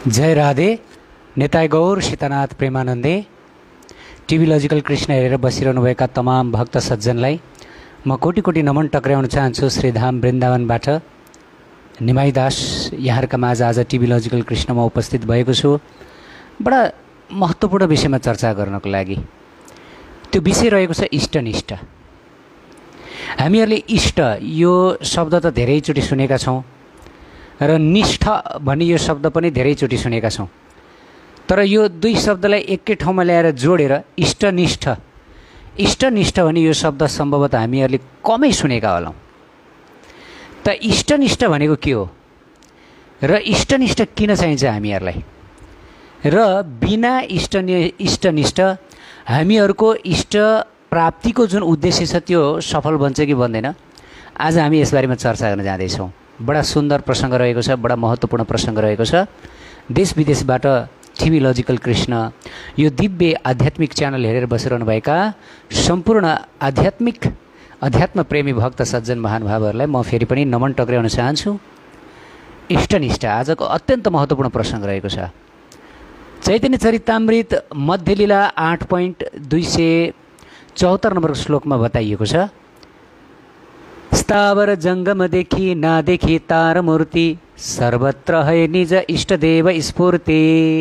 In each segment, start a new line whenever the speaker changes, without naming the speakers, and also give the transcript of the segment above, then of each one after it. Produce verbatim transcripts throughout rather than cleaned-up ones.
जय राधे। नेताय गौर सीतानाथ प्रेमानन्दे TV logical Krishna हेरेर बसिरहनुभएका तमाम भक्त सज्जनलाई म कोटी कोटी नमन टक्राउन चाहन्छु। श्रीधाम वृन्दावनबाट निमाई दास यहाँहरूका माझ आज टिभी लजिकल कृष्णमा उपस्थित भएको छु। बडा महत्त्वपूर्ण विषयमा चर्चा गर्नको लागि। त्यो विषय रहेको छ इष्टनिष्ठ। हामीहरूले इष्ट यो शब्द त धेरैचोटि सुनेका छौँ र निष्ठ भन्ने यो शब्द पनि धेरैचोटि सुनेका छौँ, तर यो दुई शब्दलाई एकै ठाउँमा ल्याएर जोडेर इष्टनिष्ठ इष्टनिष्ठ भन्ने यो शब्द सम्भवतः हामीहरूले कमै सुनेका होलाौँ। त इष्टनिष्ठ भनेको के हो र इष्टनिष्ठ किन चाहिन्छ हामीहरूलाई, र बिना इष्टनि इष्टनिष्ठ हामीहरूको इष्ट प्राप्तिको जुन उद्देश्य छ त्यो सफल बन्छ कि बन्दैन, आज हामी यसबारेमा चर्चा गर्न जाँदैछौँ। बडा सुन्दर प्रसङ्ग रहेको छ, बडा महत्त्वपूर्ण प्रसङ्ग रहेको छ। देश विदेशबाट टिभी लजिकल कृष्ण यो दिव्य आध्यात्मिक च्यानल हेरेर बसिरहनुभएका सम्पूर्ण आध्यात्मिक अध्यात्म प्रेमी भक्त सज्जन महानुभावहरूलाई म फेरि पनि नमन टक्राउन चाहन्छु। इष्टनिष्ठ आजको अत्यन्त महत्त्वपूर्ण प्रसङ्ग रहेको छ। चैतन्य चरितामृत मध्यलीला आठ पोइन्ट दुई सय चौहत्तर नम्बरको श्लोकमा बताइएको छ, स्थावर जङ्गम देखि नदेखि तार मूर्ति सर्वत्र है निज इष्टदेव स्फूर्ति।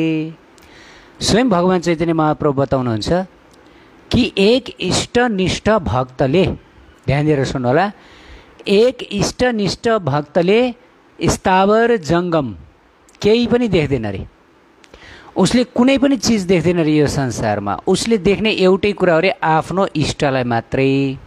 स्वयं भगवान चैतन्य महाप्रभु बताउनुहुन्छ कि एक इष्टनिष्ठ भक्तले, ध्यान दिएर सुन्नु होला, एक इष्टनिष्ठ भक्तले स्थावर जङ्गम केही पनि देख्दैन रे। उसले कुनै पनि चिज देख्दैन रे यो संसारमा। उसले देख्ने एउटै कुरा हो रे, आफ्नो इष्टलाई मात्रै।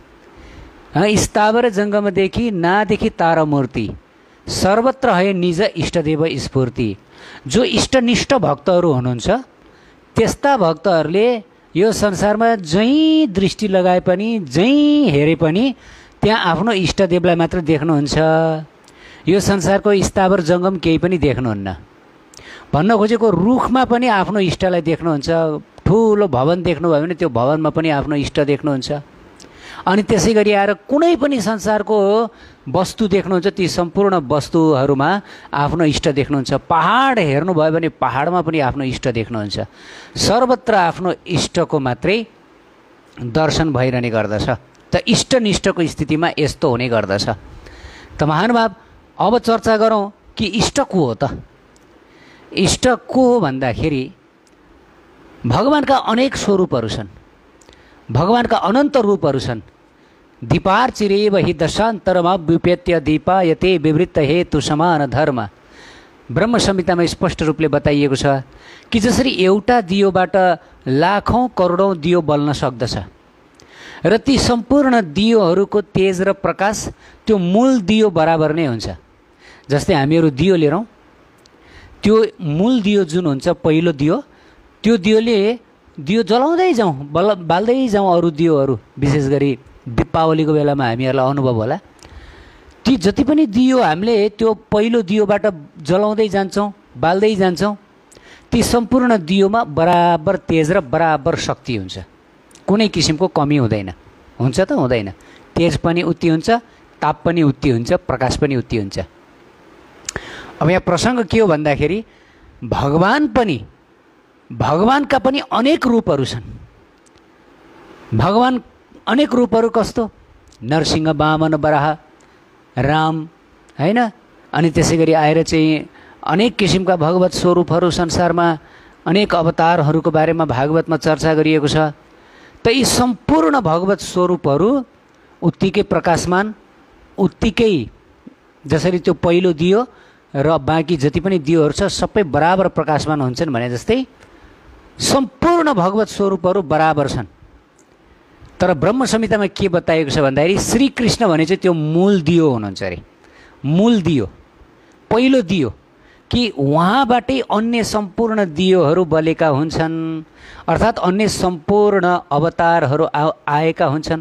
स्थावर जङ्गमदेखि नादेखि तारा मूर्ति सर्वत्र है निज इष्टदेव स्फूर्ति। जो इष्टनिष्ठ भक्तहरू हुनुहुन्छ त्यस्ता भक्तहरूले यो संसारमा जहीँ दृष्टि लगाए पनि जहीँ हेरे पनि त्यहाँ आफ्नो इष्टदेवलाई मात्र देख्नुहुन्छ। यो संसारको स्थावर जङ्गम केही पनि देख्नुहुन्न। भन्न खोजेको रुखमा पनि आफ्नो इष्टलाई देख्नुहुन्छ। ठुलो भवन देख्नुभयो भने त्यो भवनमा पनि आफ्नो इष्ट देख्नुहुन्छ। अनि त्यसै गरी आएर कुनै पनि संसारको वस्तु देख्नुहुन्छ, ती सम्पूर्ण वस्तुहरूमा आफ्नो इष्ट देख्नुहुन्छ। पहाड हेर्नुभयो भने पहाडमा पनि आफ्नो इष्ट देख्नुहुन्छ। सर्वत्र आफ्नो इष्टको मात्रै दर्शन भइरहने गर्दछ। त इष्टनिष्ठको स्थितिमा यस्तो हुने गर्दछ। त महानुभाव, अब चर्चा गरौँ कि इष्ट को हो त। इष्ट को हो भन्दाखेरि भगवानका अनेक स्वरूपहरू छन्, भगवानका अनन्त रूपहरू छन्। दीपार्चिरेव हि दशान्तरमव्युपेत्य दीपायते विवृत्त हेतु समान धर्म। ब्रह्म संहितामा स्पष्ट रूपले बताइएको छ कि जसरी एउटा दियोबाट लाखौँ करोडौँ दियो बल्न सक्दछ र ती सम्पूर्ण दियोहरूको तेज र प्रकाश त्यो मूल दियो बराबर नै हुन्छ। जस्तै हामीहरू दियो लिएर त्यो मूल दियो जुन हुन्छ पहिलो दियो, त्यो दियोले दियो जलाउँदै जाउँ, बल बाल्दै जाउँ अरू दियोहरू। विशेष गरी दीपावलीको बेलामा हामीहरूलाई अनुभव होला, ती जति पनि दियो हामीले त्यो पहिलो दियोबाट जलाउँदै जान्छौँ, बाल्दै जान्छौँ, ती सम्पूर्ण दियोमा बराबर तेज र बराबर शक्ति हुन्छ। कुनै किसिमको कमी हुँदैन। हुन्छ त हुँदैन। तेज पनि उति हुन्छ, ताप पनि उति हुन्छ, प्रकाश पनि उति हुन्छ। अब यहाँ प्रसङ्ग के हो भन्दाखेरि भगवान पनि भगवानका पनि अनेक रूपहरू छन्। भगवान अनेक रूपहरू कस्तो? नरसिंह, वामन, वराह, राम, होइन? अनि त्यसै गरी आएर चाहिँ अनेक किसिमका भगवत स्वरूपहरू संसारमा, अनेक अवतारहरूको बारेमा भागवतमा चर्चा गरिएको छ। त यी सम्पूर्ण भगवत स्वरूपहरू उत्तिकै प्रकाशमान, उत्तिकै जसरी त्यो पहिलो दियो र बाँकी जति पनि दियोहरू छ सबै बराबर प्रकाशमान हुन्छन् भने जस्तै सम्पूर्ण भगवत स्वरूपहरू बराबर छन्। तर ब्रह्म संहितामा के बताएको छ भन्दाखेरि श्रीकृष्ण भने चाहिँ त्यो मूल दियो हुनुहुन्छ अरे। मूल दियो, पहिलो दियो, कि उहाँबाटै अन्य सम्पूर्ण दियोहरू बलेका हुन्छन्, अर्थात् अन्य सम्पूर्ण अवतारहरू आ आएका हुन्छन्।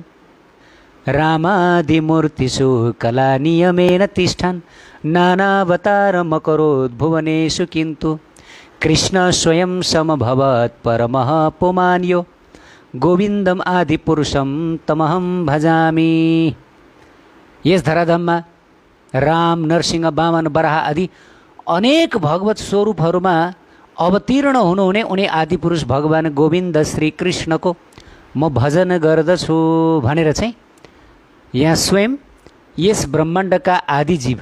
रामादिमूर्तिषु कला नियमेन तिष्ठन् नानावतार मकरोद् भुवनेषु किन्तु कृष्ण स्वयं समभवत् परमः पुमान्यो गोविन्दम आदि पुरुषम तमहम भजामि। यस धराधाममा राम, नरसिंह, वामन, वराह आदि अनेक भगवत स्वरूपहरूमा अवतीर्ण हुनुहुने उनी आदिपुरुष भगवान गोविन्द श्रीकृष्णको म भजन गर्दछु भनेर चाहिँ यहाँ स्वयं यस ब्रह्माण्डका आदि जीव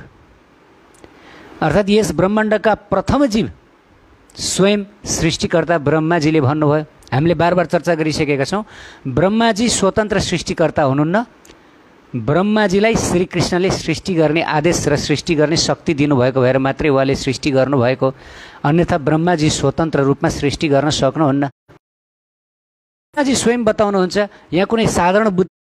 अर्थात् यस ब्रह्माण्डका प्रथम जीव स्वयं सृष्टिकर्ता ब्रह्माजीले भन्नुभयो। हामीले बार बार चर्चा गरिसकेका छौँ, ब्रह्माजी स्वतन्त्र सृष्टिकर्ता हुनुहुन्न। ब्रह्माजीलाई श्रीकृष्णले सृष्टि गर्ने आदेश र सृष्टि गर्ने शक्ति दिनुभएको भएर मात्रै उहाँले सृष्टि गर्नुभएको, अन्यथा ब्रह्माजी स्वतन्त्र रूपमा सृष्टि गर्न सक्नुहुन्न। ब्रह्माजी स्वयं बताउनुहुन्छ, यहाँ कुनै साधारण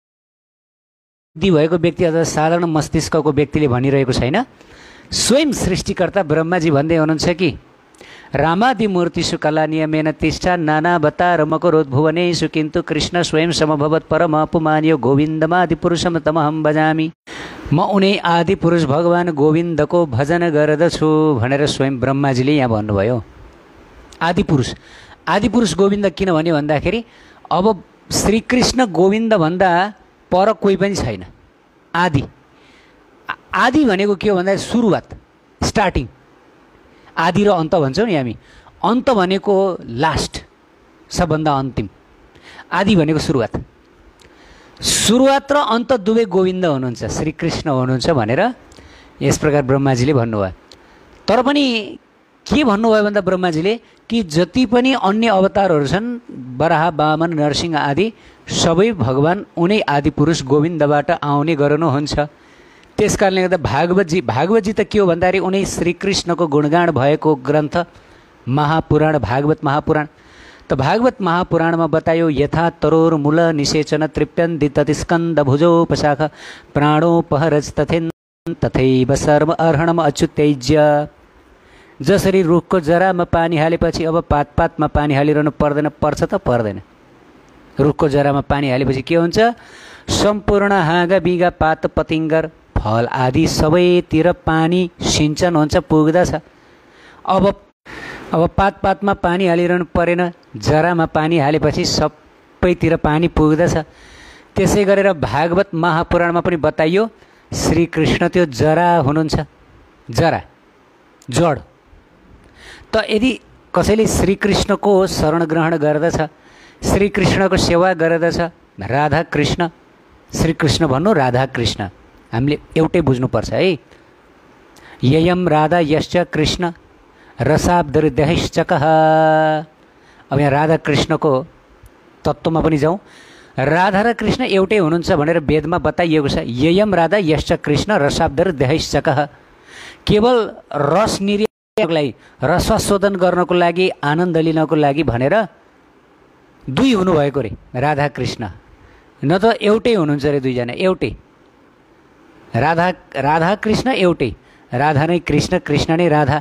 बुद्धि भएको व्यक्ति अथवा साधारण मस्तिष्कको व्यक्तिले भनिरहेको छैन। स्वयं सृष्टिकर्ता ब्रह्माजी भन्दै हुनुहुन्छ कि रामादि मूर्तिषु कला नियमेन तिष्ठा नानावतारमकरोद्भुवनेषु किन्तु कृष्ण स्वयं समभवत् परम अपमान्यो गोविन्दमादिपुरुषम तमहं भजामि। म उनै आदिपुरुष भगवान गोविन्दको भजन गर्दछु भनेर स्वयं ब्रह्माजीले यहाँ भन्नुभयो। आदिपुरुष आदिपुरुष गोविन्द किन भन्यो भन्दाखेरि अब श्रीकृष्ण गोविन्द भन्दा पर कोही पनि छैन। आदि आदि भनेको के हो भन्दा सुरुवात, स्टार्टिङ। आदि र अन्त भन्छौँ नि हामी, अन्त भनेको लास्ट, सबभन्दा अन्तिम। आदि भनेको सुरुवात। सुरुवात र अन्त दुवै गोविन्द हुनुहुन्छ, श्रीकृष्ण हुनुहुन्छ भनेर यस प्रकार ब्रह्माजीले भन्नुभयो। तर पनि के भन्नुभयो भन्दा ब्रह्माजीले कि जति पनि अन्य अवतारहरू छन्, वराह वामन नरसिंह आदि सबै भगवान उनै आदिपुरुष गोविन्दबाट आउने गर्नुहुन्छ। त्यस कारणले गर्दा भागवतजी भागवतजी त के हो भन्दाखेरि उनै श्रीकृष्णको गुणगान भएको ग्रन्थ महापुराण, भागवत महापुराण। त भागवत महापुराणमा बतायो यथा तरोर मूल निषेचन तृप्यन्ति ततिस्कन्द भुजोपशाख प्राणोपहरज तथेन तथैव सर्व अर्हणम अच्युत्यज्य। जसरी रुखको जरामा पानी हालेपछि अब पात पातमा पानी हालिरहनु पर्दैन, पर्छ त पर्दैन। रुखको जरामा पानी हालेपछि के हुन्छ? सम्पूर्ण हाँगा बिगा पात पतिङ्गर फल आदि सबैतिर पानी सिंचन हुन्छ, पुग्दछ। अब अब पात पातमा पानी हालिरहनु परेन, जरामा पानी हालेपछि सबैतिर पानी पुग्दछ। त्यसै गरेर भागवत महापुराणमा पनि बताइयो श्रीकृष्ण त्यो जरा हुनुहुन्छ, जरा जड। त यदि कसैले श्रीकृष्णको शरण ग्रहण गर्दछ, श्रीकृष्णको सेवा गर्दछ, राधा कृष्ण, श्रीकृष्ण भन्नु राधा कृष्ण, हामीले एउटै बुझ्नुपर्छ है। ययम राधा यश्च कृष्ण रसाब्दहृदयश्चकः। अब यहाँ राधा कृष्णको तत्त्वमा पनि जाउँ। राधा र कृष्ण एउटै हुनुहुन्छ भनेर वेदमा बताइएको छ। ययम राधा यश्च कृष्ण रसाब्दहृदयश्चकः। केवल रस निर्यातको लागि, रसास्वादन गर्नको लागि, आनन्द लिनको लागि भनेर दुई हुनुभएको रे राधा कृष्ण, न त एउटै हुनुहुन्छ रे दुईजना, एउटै। राधा राधा कृष्ण एउटै, राधा नै कृष्ण, कृष्ण नै राधा।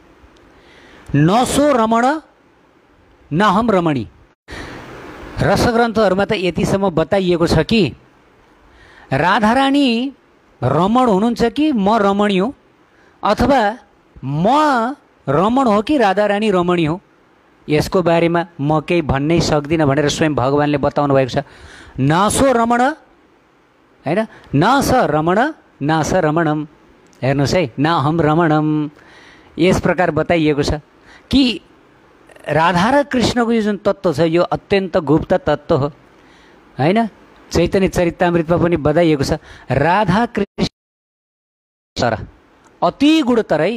नसो रमण नहम रमणी। रसग्रन्थहरूमा त यतिसम्म बताइएको छ कि राधारानी रमण हुनुहुन्छ कि म रमणी हो, अथवा म रमण हो कि राधारानी रमणी हो, यसको बारेमा म केही भन्नै सक्दिनँ भनेर स्वयं भगवानले बताउनु भएको छ। नसो रमण होइन, न स रमण न स रमणम। हेर्नुहोस् है, न हम रमणम। यस प्रकार बताइएको छ कि राधा र कृष्णको यो जुन तत्त्व छ यो अत्यन्त गुप्त तत्त्व हो होइन। चैतन्य चरितामृतमा पनि बताइएको छ राधा कृष्ण तर अति गुणतर है।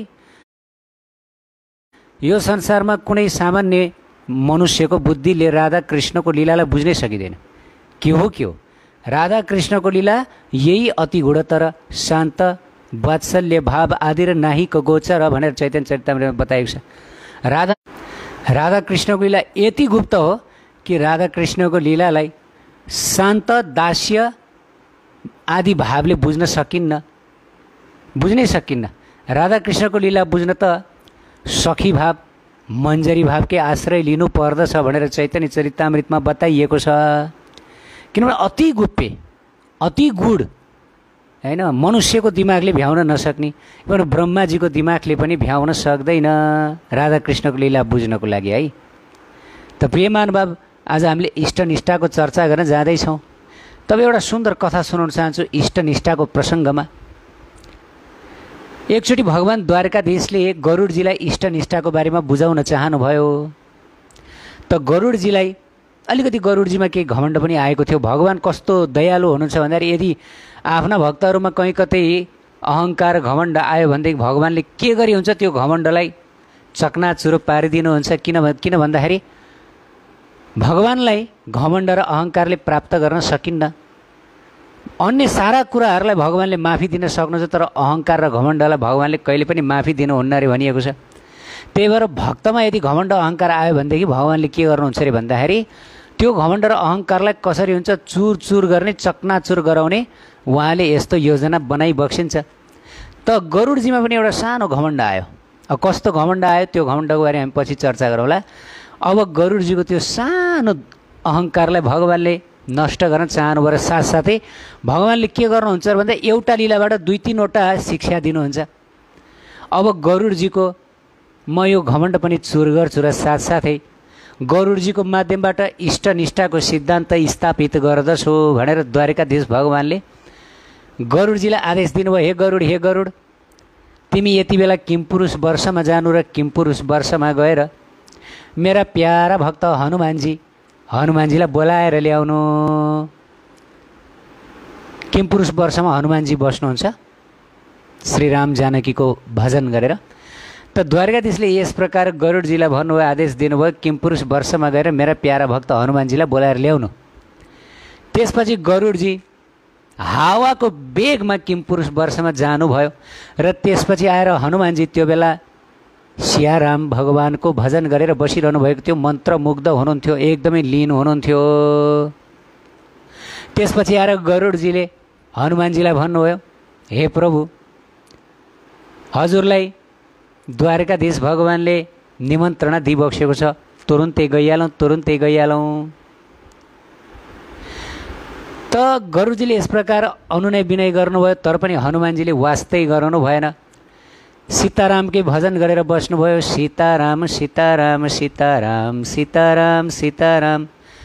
यो संसारमा कुनै सामान्य मनुष्यको बुद्धिले राधा कृष्णको लीलालाई बुझ्नै सकिँदैन। के हो के हो राधा कृष्णको लीला यही अति गुणतर, शान्त, वात्सल्य भाव आदि र नाहीको गोचर भनेर चैतन्य चरितामृतमा बताइएको छ। राधा राधा कृष्णको लीला यति गुप्त हो कि राधा कृष्णको लीलालाई शान्त, दास्य आदि भावले बुझ्न सकिन्न, बुझ्नै सकिन्न। राधा कृष्णको लीला बुझ्न त सखी भाव, मञ्जरी भावकै आश्रय लिनु पर्दछ भनेर चैतन्य चरितामृतमा बताइएको छ। किनभने अति गुप्य, अति गुड होइन, मनुष्यको दिमागले भ्याउन नसक्ने, इभन ब्रह्माजीको दिमागले पनि भ्याउन सक्दैन राधा कृष्णको लीला बुझ्नको लागि है। त प्रिय महानुभाव, आज हामीले इष्टनिष्ठाको चर्चा गर्न जाँदैछौँ। तब एउटा सुन्दर कथा सुनाउन चाहन्छु इष्टनिष्ठाको प्रसङ्गमा। एकचोटि भगवान द्वारकाधीशले गरुडजीलाई इष्टनिष्ठाको बारेमा बुझाउन चाहनुभयो। त गरुडजीलाई अलिकति गरुडजीमा केही घमण्ड पनि आएको थियो। भगवान कस्तो दयालु हुनुहुन्छ भन्दाखेरि यदि आफ्ना भक्तहरूमा कहीँ कतै अहङ्कार घमण्ड आयो भनेदेखि भगवानले के गरी हुन्छ त्यो घमण्डलाई चकनाचुर पारिदिनुहुन्छ। किन किन भन्दाखेरि भगवानलाई घमण्ड र अहङ्कारले प्राप्त गर्न सकिन्न। अन्य सारा कुराहरूलाई भगवानले माफी दिन सक्नुहुन्छ, तर अहङ्कार र घमण्डलाई भगवानले कहिले पनि माफी दिनुहुन्न अरे भनिएको छ। त्यही भएर भक्तमा यदि घमण्ड अहङ्कार आयो भनेदेखि भगवानले के गर्नुहुन्छ अरे भन्दाखेरि त्यो घमण्ड र अहङ्कारलाई कसरी हुन्छ चुर चुर गर्ने, चकनाचुर गराउने उहाँले यस्तो योजना बनाइ बक्सिन्छ। त गरुडजीमा पनि एउटा सानो घमण्ड आयो। अब कस्तो घमण्ड आयो त्यो घमण्डको बारे हामी पछि चर्चा गरौँला। अब गरुडजीको त्यो सानो अहङ्कारलाई भगवानले नष्ट गर्न चाहनुभयो र साथसाथै भगवानले के गर्नुहुन्छ भन्दा एउटा लीलाबाट दुई तिनवटा शिक्षा दिनुहुन्छ। अब गरुडजीको म यो घमण्ड पनि चुर गर्छु र साथसाथै गरुडजीको माध्यमबाट इष्टनिष्ठाको सिद्धान्त स्थापित गर्दछु भनेर द्वारकाधीश भगवानले गरुडजीलाई आदेश दिनुभयो। हे गरुड, हे गरुड, तिमी यति बेला किमपुरुष वर्षमा जानु र किमपुरुष वर्षमा गएर मेरा प्यारा भक्त हनुमानजी हनुमानजीलाई बोलाएर ल्याउनु। किमपुरुष वर्षमा हनुमानजी बस्नुहुन्छ श्रीराम जानकीको भजन गरेर। त द्वारकाधीशले यस प्रकार गरुडजीलाई भन्नुभयो, आदेश दिनुभयो किमपुरुष वर्षमा गएर मेरा प्यारा भक्त हनुमानजीलाई बोलाएर ल्याउनु। त्यसपछि गरुडजी हावाको वेगमा किमपुरुष वर्षमा जानुभयो र त्यसपछि आएर हनुमानजी त्यो बेला सियाराम भगवानको भजन गरेर बसिरहनु भएको थियो। मन्त्रमुग्ध हुनुहुन्थ्यो, एकदमै लीन हुनुहुन्थ्यो। त्यसपछि आएर गरुडजीले हनुमानजीलाई भन्नुभयो, हे प्रभु, हजुरलाई द्वारकाधीश भगवानले निमन्त्रणा दिइबक्सेको छ, तुरुन्तै गइहालौँ तुरुन्तै गइहालौँ। त गरुडजीले यस प्रकार अनुनय विनय गर्नुभयो, तर पनि हनुमानजीले वास्तै गराउनु भएन। सीतारामकै भजन गरेर बस्नुभयो। सीताराम सीताराम सीताराम सीताराम सीताराम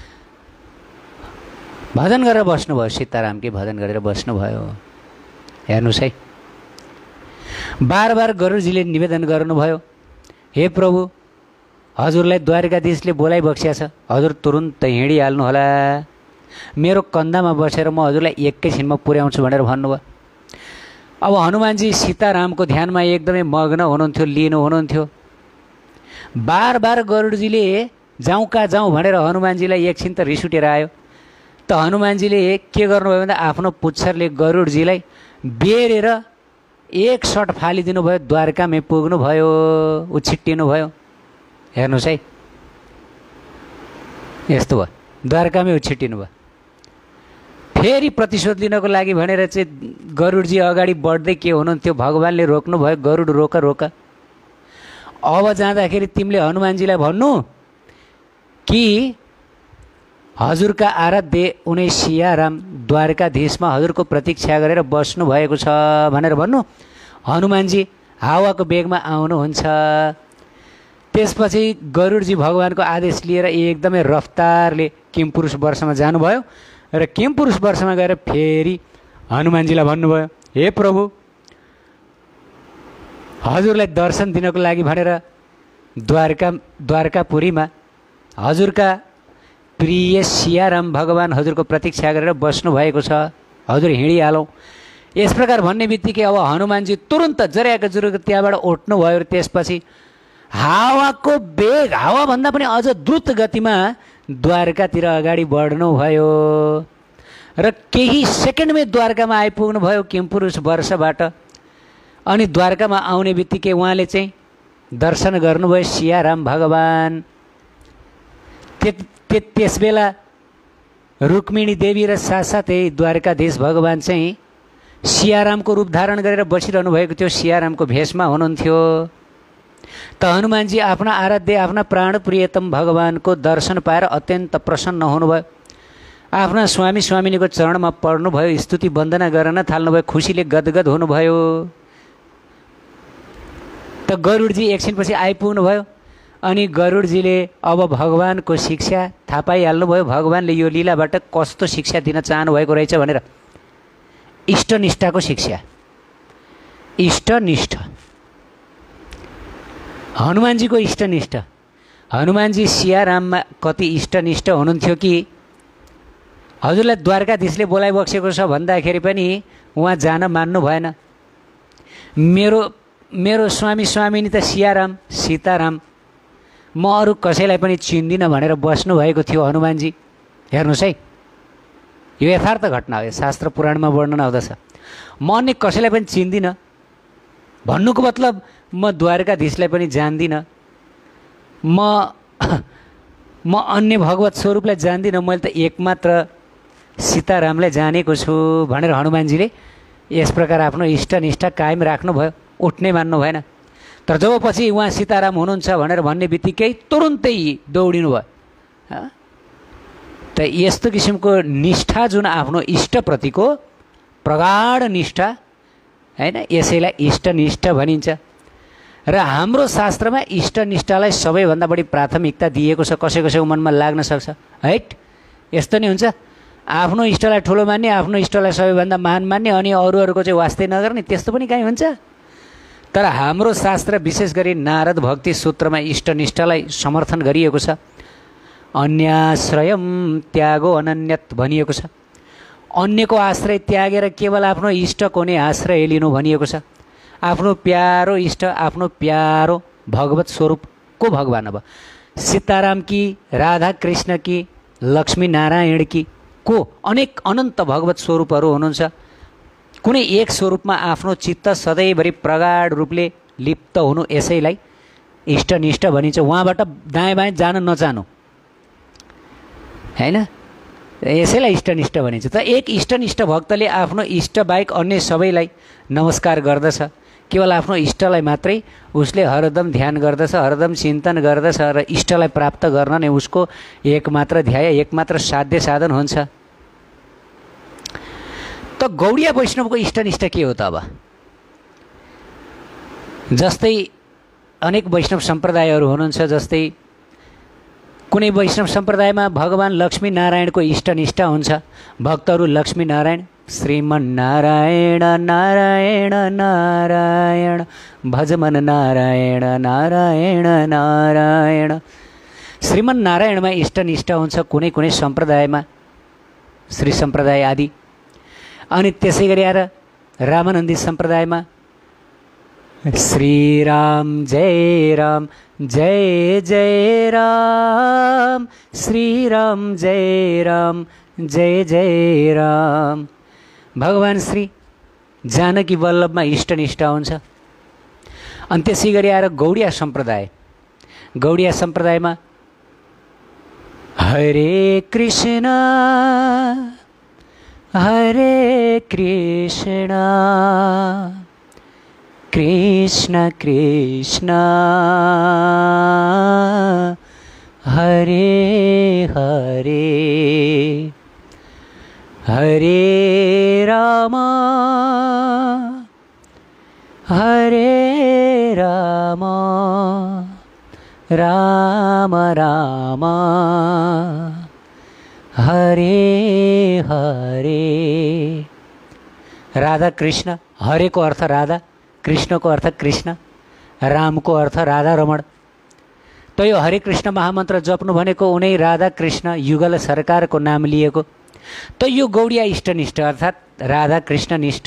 भजन गरेर बस्नुभयो। सीतारामकै भजन गरेर बस्नुभयो। हेर्नुहोस् है, बार बार गरुडजीले निवेदन गर्नुभयो, हे प्रभु, हजुरलाई द्वारकाधीशले बोलाइबक्स्या छ, हजुर तुरुन्त हिँडिहाल्नु होला। मेरो कन्दामा बसेर म हजुरलाई एकैछिनमा पुर्याउँछु भनेर भन्नुभयो। अब हनुमानजी सीतारामको ध्यानमा एकदमै मग्न हुनुहुन्थ्यो, लिनु हुनुहुन्थ्यो। बार बार गरुडजीले जाउँ कहाँ जाउँ भनेर हनुमानजीलाई एकछिन त रिस उठेर आयो। त हनुमानजीले के गर्नुभयो भन्दा आफ्नो पुच्छरले गरुडजीलाई बेरेर एक सट फालिदिनु भयो। द्वारकामै पुग्नुभयो, उछिट्टिनु भयो। हेर्नुहोस् है, यस्तो भयो, द्वारकामै उछिट्टिनु भयो। फेरि प्रतिशोध लिनको लागि भनेर चाहिँ गरुडजी अगाडि बढ्दै के हुनुहुन्थ्यो, भगवानले रोक्नुभयो, गरुड रोक रोक, अब जाँदाखेरि तिमीले हनुमानजीलाई भन्नु कि हजुरका आराध्य उनी सियाराम द्वारकाधीशमा हजुरको प्रतीक्षा गरेर बस्नु भएको छ भनेर भन्नु। हनुमानजी हावाको वेगमा आउनुहुन्छ। त्यसपछि गरुडजी भगवानको आदेश लिएर एकदमै रफ्तारले किमपुरुष वर्षमा जानुभयो र किमपुरुष वर्षमा गएर फेरि हनुमानजीलाई भन्नुभयो, हे प्रभु, हजुरलाई दर्शन दिनको लागि भनेर द्वारका द्वारकापुरीमा हजुरका प्रिय सियाराम भगवान हजुरको प्रतीक्षा गरेर बस्नु भएको छ, हजुर हिँडिहालौँ। यस प्रकार भन्ने बित्तिकै अब हनुमानजी तुरुन्त जराएको जुरुको त्यहाँबाट उठ्नु भयो र त्यसपछि हावाको वेग, हावाभन्दा पनि अझ द्रुत गतिमा द्वारकातिर अगाडि बढ्नुभयो र केही सेकेन्डमै द्वारकामा आइपुग्नु भयो किमपुरुष वर्षबाट। अनि द्वारकामा आउने बित्तिकै उहाँले चाहिँ दर्शन गर्नुभयो सियाराम भगवान। त्य त्यसबेला रुक्मिणी देवी र साथसाथै द्वारकाधीश भगवान चाहिँ सियारामको रूप धारण गरेर बसिरहनु भएको थियो, सियारामको भेषमा हुनुहुन्थ्यो। त हनुमानजी आफ्ना आराध्य, आफ्ना प्राण प्रियतम भगवानको दर्शन पाएर अत्यन्त प्रसन्न हुनुभयो। आफ्ना स्वामी स्वामिनीको चरणमा पर्नुभयो, स्तुति वन्दना गर्न थाल्नुभयो, खुसीले गदगद हुनुभयो। त गरुडजी एकछिनपछि आइपुग्नुभयो। अनि गरुडजीले अब भगवानको शिक्षा थाहा पाइहाल्नुभयो, भगवानले यो लीलाबाट कस्तो शिक्षा दिन चाहनु भएको रहेछ भनेर। इष्टनिष्ठाको शिक्षा, इष्टनिष्ठ, हनुमानजीको इष्टनिष्ठ। हनुमानजी सियाराममा कति इष्टनिष्ठ हुनुहुन्थ्यो कि हजुरलाई द्वारकाधीशले बोलाइबक्सेको छ भन्दाखेरि पनि उहाँ जान मान्नु भएन। मेरो मेरो स्वामी स्वामिनी त सियाराम सीताराम, म अरू कसैलाई पनि चिन्दिनँ भनेर बस्नुभएको थियो हनुमानजी। हेर्नुहोस् है, यो यथार्थ घटना हो, शास्त्र पुराणमा वर्णन आउँदछ। म अन्य कसैलाई पनि चिन्दिनँ भन्नुको मतलब म द्वारकाधीशलाई पनि जान्दिनँ, म म अन्य भगवत स्वरूपलाई जान्दिनँ, मैले त एकमात्र सीतारामलाई जानेको छु भनेर हनुमानजीले यस प्रकार आफ्नो इष्टनिष्ठा कायम राख्नुभयो, उठ्नै मान्नु भएन। तर जब पछि उहाँ सीताराम हुनुहुन्छ भनेर भन्ने बित्तिकै तुरुन्तै दौडिनु भयो। त यस्तो किसिमको निष्ठा जुन आफ्नो इष्टप्रतिको प्रगाढ निष्ठा हैन, यसैलाई इष्टनिष्ठ भनिन्छ। र हाम्रो शास्त्रमा इष्टनिष्ठालाई सबैभन्दा बढी प्राथमिकता दिएको छ। कसै कसैको मनमा लाग्न सक्छ, हैट यस्तो नै हुन्छ, आफ्नो इष्टलाई ठुलो मान्ने, आफ्नो इष्टलाई सबैभन्दा महान मान्ने, अनि अरू अरूको चाहिँ वास्तै नगर्ने, त्यस्तो पनि काहीँ हुन्छ। तर हाम्रो शास्त्र विशेष गरी नारद भक्ति सूत्रमा इष्टनिष्ठलाई समर्थन गरिएको छ। अन्याश्रयम त्यागो अनन्यत भनिएको छ। अन्यको आश्रय त्यागेर केवल आफ्नो इष्टको नै आश्रय लिनु भनिएको छ। आफ्नो प्यारो इष्ट, आफ्नो प्यारो भगवत स्वरूप को भगवान अब सीताराम कि, राधा कृष्ण कि, लक्ष्मी नारायण कि, को अनेक अनन्त भगवत स्वरूपहरू हुनुहुन्छ। कुनै एक स्वरूपमा आफ्नो चित्त सधैँभरि प्रगाढ रूपले लिप्त हुनु, यसैलाई इष्टनिष्ठ भनिन्छ। उहाँबाट दायाँ बायाँ जान नचाहनु हैन, यसैलाई इष्टनिष्ठ भनिन्छ। त एक इष्टनिष्ठ भक्तले आफ्नो इष्टबाहेक अन्य सबैलाई नमस्कार गर्दछ, केवल आफ्नो इष्टलाई मात्रै उसले हरदम ध्यान गर्दछ, हरदम चिन्तन गर्दछ, र इष्टलाई प्राप्त गर्न नै उसको एकमात्र ध्येय, एकमात्र साध्य साधन हुन्छ। त गौडीय वैष्णवको इष्टनिष्ठ के हो त? अब जस्तै अनेक वैष्णव सम्प्रदायहरू हुनुहुन्छ, जस्तै कुनै वैष्णव सम्प्रदायमा भगवान लक्ष्मी नारायणको इष्टनिष्ठा हुन्छ। भक्तहरू लक्ष्मी नारायण, श्रीमन्नारायण नारायण नारायण, भजमन नारायण नारायण नारायण, श्रीमन्नारायणमा इष्टनिष्ठा हुन्छ कुनै कुनै सम्प्रदायमा, श्री सम्प्रदाय आदि। अनि त्यसै गरी आएर रामानन्दी सम्प्रदायमा श्रीराम जय राम जय जय राम, श्रीराम जय राम जय जय राम। भगवान श्री जानकी वल्लभमा इष्टनिष्ठा हुन्छ। अनि त्यसै गरी आएर गौडिया सम्प्रदाय, गौडिया सम्प्रदायमा हरे कृष्ण हरे कृष्ण कृष्ण कृष्ण हरे हरे, हरे राम हरे राम राम राम हरे हरे। राधा कृष्ण, हरे को अर्थ राधा, कृष्ण को अर्थ कृष्ण, राम को अर्थ राधा रमण। तो यो हरे कृष्ण महामन्त्र जप्नु भनेको उनै राधा कृष्ण युगल सरकारको नाम लिएको। तो यो गौडिया इष्टनिष्ठ अर्थात् राधा कृष्ण निष्ठ।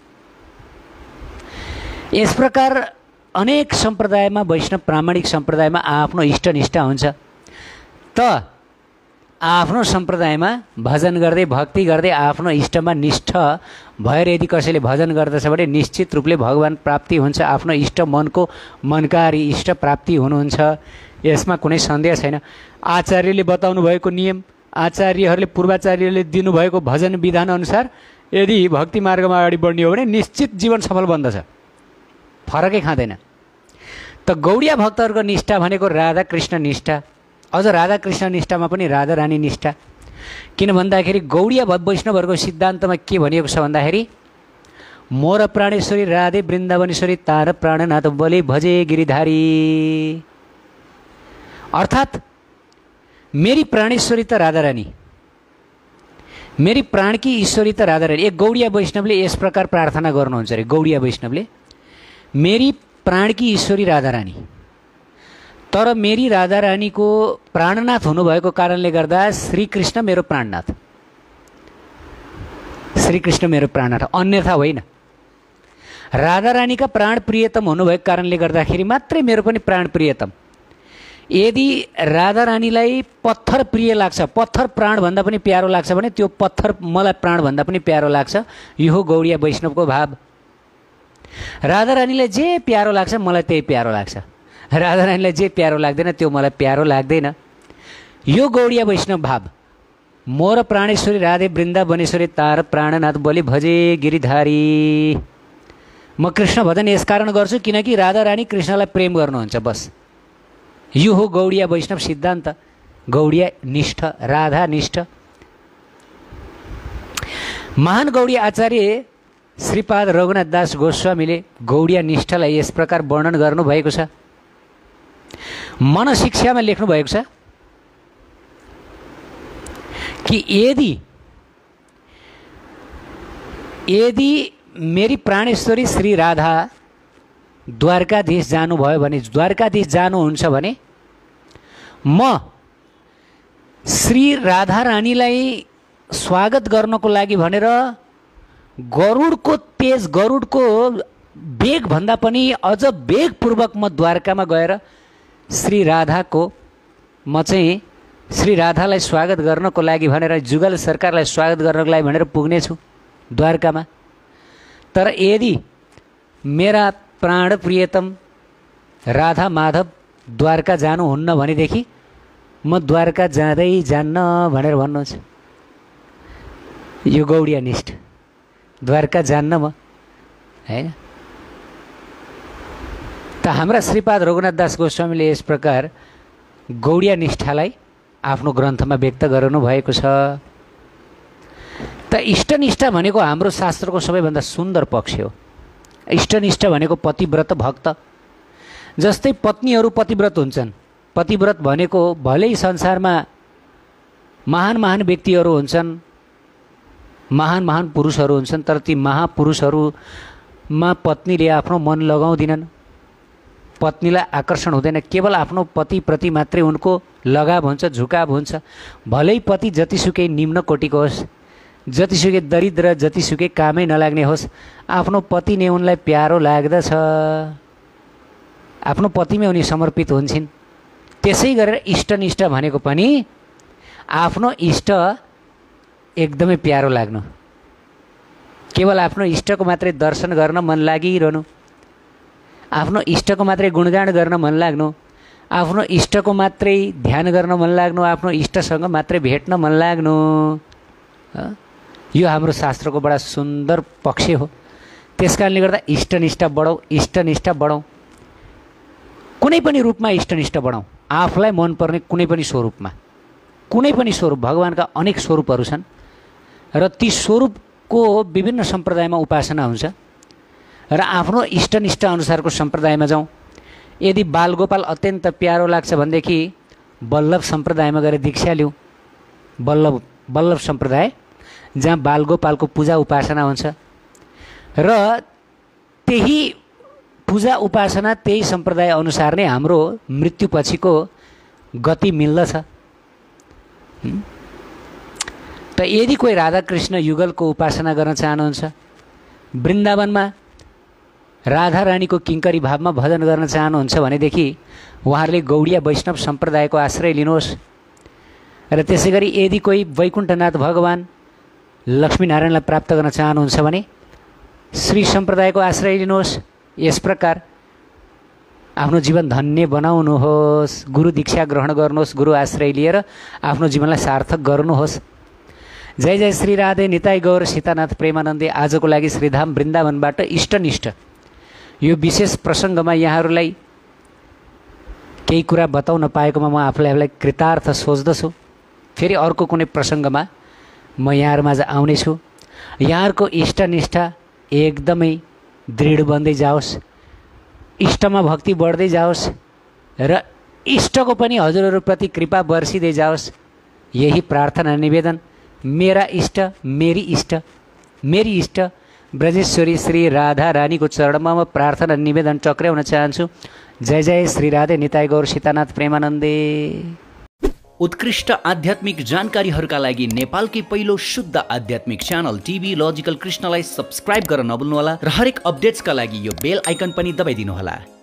यस प्रकार अनेक सम्प्रदायमा, वैष्णव प्रामाणिक सम्प्रदायमा आफ्नो इष्टनिष्ठा हुन्छ। त आफ्नो सम्प्रदायमा भजन गर्दै भक्ति गर्दै आफ्नो इष्टमा निष्ठ भएर यदि कसैले भजन गर्दछ भने निश्चित रूपले भगवान प्राप्ति हुन्छ, आफ्नो इष्ट मनको मनकारी इष्ट प्राप्ति हुनुहुन्छ। यसमा कुनै सन्देह छैन। आचार्यले बताउनु भएको नियम, आचार्यहरूले पूर्वाचार्यले दिनुभएको भजन विधान अनुसार यदि भक्ति मार्गमा अगाडि बढ्ने हो भने निश्चित जीवन सफल बन्दछ, फरकै खाँदैन। त गौडिया भक्तहरूको निष्ठा भनेको राधा कृष्ण निष्ठा, अझ राधा कृष्ण निष्ठामा पनि राधा रानी निष्ठा। किन भन्दाखेरि गौडिया वैष्णवहरूको सिद्धान्तमा के भनिएको छ भन्दाखेरि मोर प्राणेश्वरी राधे वृन्दावनेश्वरी तार प्राणनाथ बोले भजे गिरिधारी, अर्थात् मेरी प्राणेश्वरी त राधा रानी, मेरी प्राण की ईश्वरी त राधा रानी। एक गौडिया वैष्णवले यस प्रकार प्रार्थना गर्नुहुन्छ अरे। गौडिया वैष्णवले मेरी प्राणकी ईश्वरी राधारानी, तर मेरी राधारानीको प्राणनाथ हुनुभएको कारणले गर्दा श्रीकृष्ण मेरो प्राणनाथ, श्रीकृष्ण मेरो प्राणनाथ, अन्यथा होइन। राधारानीका प्राण प्रियतम हुनुभएको कारणले गर्दाखेरि मात्रै मेरो पनि प्राण प्रियतम। यदि राधारानीलाई पत्थर प्रिय लाग्छ, पत्थर प्राणभन्दा पनि प्यारो लाग्छ भने त्यो पत्थर मलाई प्राणभन्दा पनि प्यारो लाग्छ। यो हो गौडिया वैष्णवको भाव। राधारानीलाई जे प्यारो लाग्छ मलाई त्यही प्यारो लाग्छ, राधारानीलाई जे प्यारो लाग्दैन त्यो मलाई प्यारो लाग्दैन। यो गौडिया वैष्णव भाव। मोर प्राणेश्वरी राधे वृन्दावनेश्वरी तार प्राणनाथ बोली भजे गिरिधारी। म कृष्ण भजन यसकारण गर्छु किनकि राधारानी कृष्णलाई प्रेम गर्नुहुन्छ, बस। यो हो गौडिया वैष्णव सिद्धान्त, गौडिया निष्ठ, राधा निष्ठ। महान गौडिया आचार्य श्रीपाद रघुनाथ दास गोस्वामीले गौडिया निष्ठलाई यस प्रकार वर्णन गर्नुभएको छ। मनशिक्षामा लेख्नु भएको छ कि यदि यदि मेरी प्राणेश्वरी श्री राधा द्वारकाधीश जानुभयो भने, द्वारकाधीश जानुहुन्छ भने म श्री राधा रानीलाई स्वागत गर्नको लागि भनेर गरुडको तेज, गरुडको वेगभन्दा पनि अझ वेगपूर्वक म द्वारकामा गएर श्री राधाको म चाहिँ श्री राधालाई स्वागत गर्नको लागि भनेर, जुगल सरकारलाई स्वागत गर्नको लागि भनेर पुग्नेछु द्वारकामा। तर यदि मेरा प्राण प्रियतम राधा माधव द्वारका जानुहुन्न भनेदेखि म द्वारका जाँदै जान्न भनेर भन्नुहुन्छ। यो गौडिया निष्ठ, द्वारका जान्न म, हैन। त हाम्रा श्रीपाद रघुनाथ दास गोस्वामीले यस प्रकार गौडिया निष्ठालाई आफ्नो ग्रन्थमा व्यक्त गर्नु भएको छ। त इष्टनिष्ठा भनेको हाम्रो शास्त्रको सबैभन्दा सुन्दर पक्ष हो। इष्टनिष्ठ भनेको पतिव्रत भक्त। जस्तै पत्नीहरू पतिव्रत हुन्छन्। पतिव्रत भनेको भलै संसारमा महान महान व्यक्तिहरू हुन्छन्, महान महान पुरुषहरू हुन्छन्, तर ती महापुरुषहरूमा पत्नीले आफ्नो मन लगाउँदिनन्, पत्नीलाई आकर्षण हुँदैन। केवल आफ्नो पतिप्रति मात्रै उनको लगाव हुन्छ, झुकाव हुन्छ। भलै पति जतिसुकै निम्न कोटिको होस्, जतिसुकै दरिद्र, जतिसुकै कामै नलाग्ने होस्, आफ्नो पति नै उनलाई प्यारो लाग्दछ, आफ्नो पतिमै उनी समर्पित हुन्छन्। त्यसै गरेर इष्टनिष्ठ भनेको पनि आफ्नो इष्ट एकदमै प्यारो लाग्नु, केवल आफ्नो इष्टको मात्रै दर्शन गर्न मन लागिरहनु, आफ्नो इष्टको मात्रै गुणगान गर्न मन लाग्नु, आफ्नो इष्टको मात्रै ध्यान गर्न मन लाग्नु, आफ्नो इष्टसँग मात्रै भेट्न मन लाग्नु। यो हाम्रो शास्त्रको बडा सुन्दर पक्ष हो। त्यसकारणले गर्दा इष्टनिष्ठा बढाउँ, इष्टनिष्ठा बढाउँ, कुनै पनि रूपमा इष्टनिष्ठ बढाउँ। आफूलाई मनपर्ने कुनै पनि स्वरूपमा, कुनै पनि स्वरूप, भगवानका अनेक स्वरूपहरू छन् र ती स्वरूपको विभिन्न सम्प्रदायमा उपासना हुन्छ र आफ्नो इष्टनिष्ठ अनुसारको सम्प्रदायमा जाउँ। यदि बालगोपाल अत्यन्त प्यारो लाग्छ भनेदेखि वल्लभ सम्प्रदायमा गएर दीक्षा लिउँ। वल्लभ वल्लभ सम्प्रदाय जहाँ बालगोपालको पूजा उपासना हुन्छ र त्यही पूजा उपासना, त्यही सम्प्रदाय अनुसार नै हाम्रो मृत्युपछिको गति मिल्दछ। त यदि कोही राधाकृष्ण युगलको उपासना गर्न चाहनुहुन्छ, वृन्दावनमा राधा रानीको किङ्करी भावमा भजन गर्न चाहनुहुन्छ भनेदेखि उहाँहरूले गौडिया वैष्णव सम्प्रदायको आश्रय लिनुहोस्। र त्यसै गरी यदि कोही वैकुण्ठनाथ भगवान लक्ष्मीनारायणलाई प्राप्त गर्न चाहनुहुन्छ भने श्री सम्प्रदायको आश्रय लिनुहोस्। यस प्रकार आफ्नो जीवन धन्य बनाउनुहोस्, गुरु दीक्षा ग्रहण गर्नुहोस्, गुरु आश्रय लिएर आफ्नो जीवनलाई सार्थक गर्नुहोस्। जय जय श्री राधे निताई गौर सीतानाथ प्रेमानन्दे। आजको लागि श्रीधाम वृन्दावनबाट इष्टनिष्ठ यो विशेष प्रसङ्गमा यहाँहरूलाई केही कुरा बताउन पाएकोमा म आफूलाई आफूलाई कृतार्थ सोच्दछु। फेरि अर्को कुनै प्रसङ्गमा म यहाँहरूमाझ आउनेछु। यहाँहरूको इष्टनिष्ठा एकदमै दृढ बन्दै जाओस्, इष्टमा भक्ति बढ्दै जाओस् र इष्टको पनि हजुरहरूप्रति कृपा बर्सिँदै जाओस्। यही प्रार्थना निवेदन। मेरा इष्ट, मेरी इष्ट, मेरी इष्ट ब्रजेश्वरी श्री राधा रानीको चरणमा म प्रार्थना निवेदन टक्र्याउन चाहन्छु। जय जय श्री राधे निताई गौर सीतानाथ प्रेमानन्दे। उत्कृष्ट आध्यात्मिक जानकारीहरूका लागि नेपालकै पहिलो शुद्ध आध्यात्मिक च्यानल टिभी लजिकल कृष्णलाई सब्स्क्राइब गर्न नभुल्नुहोला र हरेक अपडेट्सका लागि यो बेल आइकन पनि दबाइदिनुहोला।